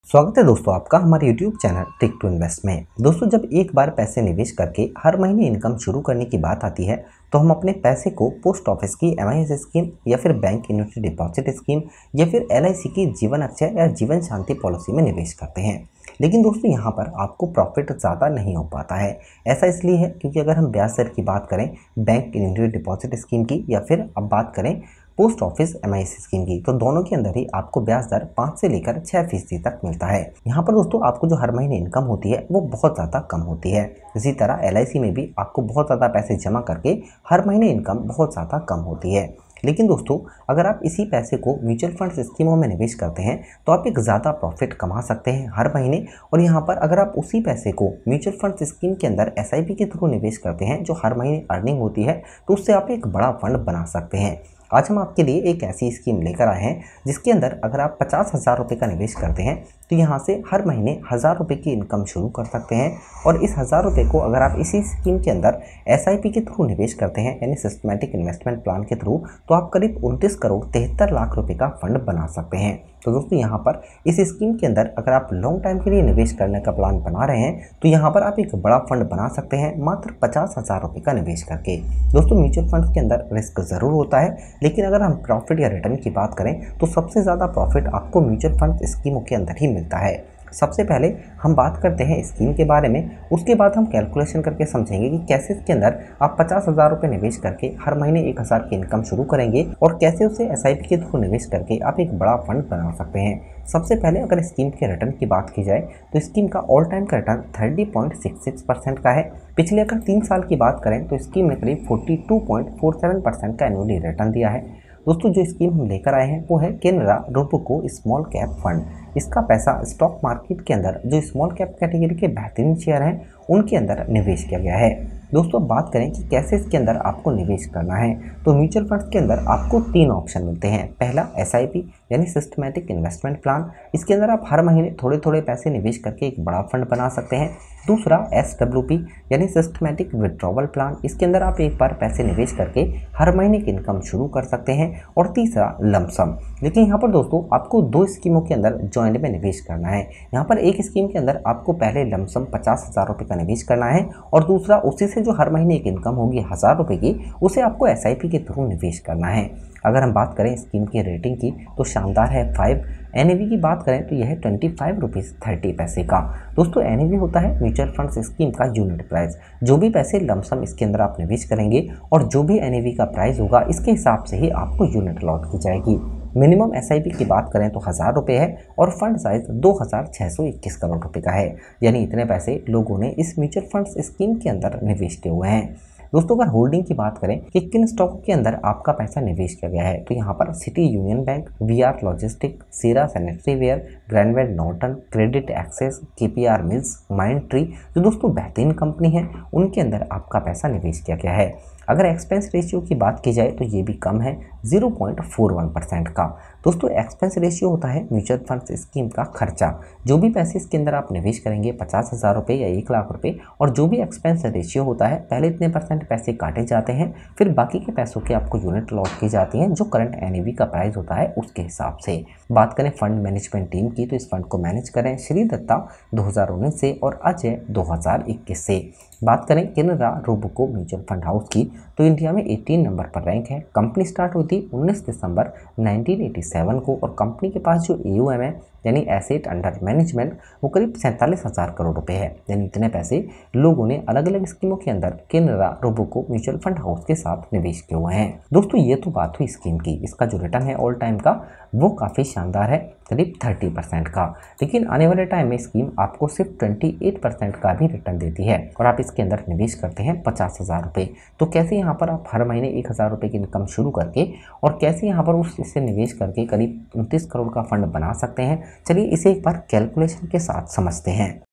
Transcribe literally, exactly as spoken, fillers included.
स्वागत है दोस्तों आपका हमारे YouTube channel tick to invest में। दोस्तों जब एक बार पैसे निवेश करके हर महीने इनकम शुरू करने की बात आती है तो हम अपने पैसे को पोस्ट ऑफिस की एम आई एस स्कीम या फिर बैंक एन्युटी डिपॉजिट स्कीम या फिर एल आई सी की जीवन अक्षय या जीवन शांति पॉलिसी में निवेश करते हैं। लेकिन दोस्तों यहाँ पर आपको प्रॉफिट ज़्यादा नहीं हो पाता है। ऐसा इसलिए है क्योंकि अगर हम ब्याज दर की बात करें बैंक एन्युटी डिपॉजिट स्कीम की या फिर अब बात करें post office M I S scheme की, तो दोनों के अंदर ही आपको ब्याज दर पाँच से लेकर छः फीसदी तक मिलता है। यहाँ पर दोस्तों आपको जो हर महीने इनकम होती है वो बहुत ज़्यादा कम होती है। इसी तरह एल आई सी में भी आपको बहुत ज़्यादा पैसे जमा करके हर महीने इनकम बहुत ज़्यादा कम होती है। लेकिन दोस्तों अगर आप इसी पैसे को म्यूचुअल फंड स्कीमों में निवेश करते हैं तो आप एक ज़्यादा प्रॉफिट कमा सकते हैं हर महीने। और यहाँ पर अगर आप उसी पैसे को म्यूचुअल फंड स्कीम के अंदर एस आई पी के थ्रू निवेश करते हैं जो हर महीने अर्निंग होती है, तो उससे आप एक बड़ा फंड बना सकते हैं। आज हम आपके लिए एक ऐसी स्कीम लेकर आए हैं जिसके अंदर अगर आप पचास हज़ार रुपये का निवेश करते हैं तो यहाँ से हर महीने हज़ार रुपये की इनकम शुरू कर सकते हैं। और इस हज़ार रुपये को अगर आप इसी स्कीम के अंदर एस आई पी के थ्रू निवेश करते हैं यानी सिस्टमैटिक इन्वेस्टमेंट प्लान के थ्रू, तो आप करीब उनतीस करोड़ तिहत्तर लाख रुपये का फंड बना सकते हैं। तो दोस्तों यहाँ पर इस स्कीम के अंदर अगर आप लॉन्ग टाइम के लिए निवेश करने का प्लान बना रहे हैं तो यहाँ पर आप एक बड़ा फंड बना सकते हैं मात्र पचास हज़ार रुपये का निवेश करके। दोस्तों म्यूचुअल फंड के अंदर रिस्क ज़रूर होता है, लेकिन अगर हम प्रॉफिट या रिटर्न की बात करें तो सबसे ज़्यादा प्रॉफिट आपको म्यूचुअल फंड स्कीमों के अंदर ही मिलता है। सबसे पहले हम बात करते हैं स्कीम के बारे में, उसके बाद हम कैलकुलेशन करके समझेंगे कि कैसे इसके अंदर आप पचास हज़ार रुपये निवेश करके हर महीने एक हज़ार की इनकम शुरू करेंगे और कैसे उसे एस आई पी के थ्रू निवेश करके आप एक बड़ा फंड बना सकते हैं। सबसे पहले अगर स्कीम के रिटर्न की बात की जाए तो स्कीम का ऑल टाइम का return thirty point six six percent का है। पिछले अगर तीन साल की बात करें तो स्कीम ने करीब forty two point four seven percent का एनुअली रिटर्न दिया है। दोस्तों जो स्कीम हम लेकर आए हैं वो है Canara Robeco small cap fund. इसका पैसा स्टॉक मार्केट के अंदर जो स्मॉल कैप कैटेगरी के बेहतरीन शेयर हैं उनके अंदर निवेश किया गया है। दोस्तों बात करें कि कैसे इसके अंदर आपको निवेश करना है, तो म्यूचुअल फंड के अंदर आपको तीन ऑप्शन मिलते हैं। पहला एस आई पी यानी सिस्टमैटिक इन्वेस्टमेंट प्लान, इसके अंदर आप हर महीने थोड़े थोड़े पैसे निवेश करके एक बड़ा फंड बना सकते हैं। दूसरा एस डब्ल्यू पी यानी सिस्टमैटिक विड्रॉवल प्लान, इसके अंदर आप एक बार पैसे निवेश करके हर महीने की इनकम शुरू कर सकते हैं। और तीसरा लमसम, लेकिन यहाँ पर दोस्तों आपको दो स्कीमों के अंदर जॉइंट में निवेश करना है। यहाँ पर एक स्कीम के अंदर आपको पहले लमसम पचास हज़ार रुपये का निवेश करना है और दूसरा उसी से जो हर महीने एक इनकम होगी हज़ार रुपये की, उसे आपको एस आई पी के थ्रू निवेश करना है। अगर हम बात करें स्कीम की रेटिंग की तो शानदार है फाइव। एन ए वी की बात करें तो यह है ट्वेंटी फाइव रुपीज़ थर्टी पैसे का। दोस्तों एन ए वी होता है म्यूचुअल फंड स्कीम का यूनिट प्राइस। जो भी पैसे लमसम इसके अंदर आप निवेश करेंगे और जो भी एन ए वी का प्राइस होगा इसके हिसाब से ही आपको यूनिट अलॉट की जाएगी। मिनिमम एस आई पी की बात करें तो हज़ार रुपये है और फंड साइज दो हज़ार छः सौ इक्कीस करोड़ रुपए का है। यानी इतने पैसे लोगों ने इस म्यूचुअल फंड स्कीम के अंदर निवेश किए हुए हैं। दोस्तों अगर होल्डिंग की बात करें कि किन स्टॉकों के अंदर आपका पैसा निवेश किया गया है, तो यहाँ पर City Union Bank, V R Logistic, Cera Sanitaryware, Grindwell Norton, Credit Access, K P R Mills, Mindtree, जो दोस्तों बेहतरीन कंपनी है, उनके अंदर आपका पैसा निवेश किया गया है। अगर एक्सपेंस रेशियो की बात की जाए तो ये भी कम है zero point four one percent का। दोस्तों एक्सपेंस रेशियो होता है म्यूचुअल फंड स्कीम का खर्चा। जो भी पैसे इसके अंदर आप निवेश करेंगे पचास हज़ार रुपये या एक लाख रुपए, और जो भी एक्सपेंस रेशियो होता है पहले इतने परसेंट पैसे काटे जाते हैं, फिर बाकी के पैसों की आपको यूनिट अलॉट की जाती हैं जो करंट एन ए वी का प्राइस होता है उसके हिसाब से। बात करें फंड मैनेजमेंट टीम की तो इस फंड को मैनेज करें श्री दत्ता दो हज़ार उन्नीस से और अजय दो हज़ार इक्कीस से। बात करें Canara Robeco mutual fund house की तो इंडिया में अठारह नंबर पर रैंक है। कंपनी स्टार्ट हुई थी उन्नीस दिसंबर नाइनटीन एटी सेवन को और कंपनी के पास जो ए यू एम है यानी एसेट अंडर मैनेजमेंट वो करीब सैंतालीस हज़ार करोड़ रुपए है। यानी इतने पैसे लोगों ने अलग अलग स्कीमों के अंदर Canara Robeco mutual fund house के साथ निवेश किए हुए हैं। दोस्तों ये तो बात हुई स्कीम की। इसका जो रिटर्न है ऑल टाइम का वो काफ़ी शानदार है, करीब थर्टी परसेंट का। लेकिन आने वाले टाइम में स्कीम आपको सिर्फ अट्ठाईस परसेंट का भी रिटर्न देती है और आप इसके अंदर निवेश करते हैं पचास हज़ार रुपये। तो कैसे यहाँ पर आप हर महीने एक हज़ार रुपये की इनकम शुरू करके और कैसे यहाँ पर उस इससे निवेश करके करीब उनतीस करोड़ का फंड बना सकते हैं, चलिए इसे एक बार कैलकुलेशन के साथ समझते हैं।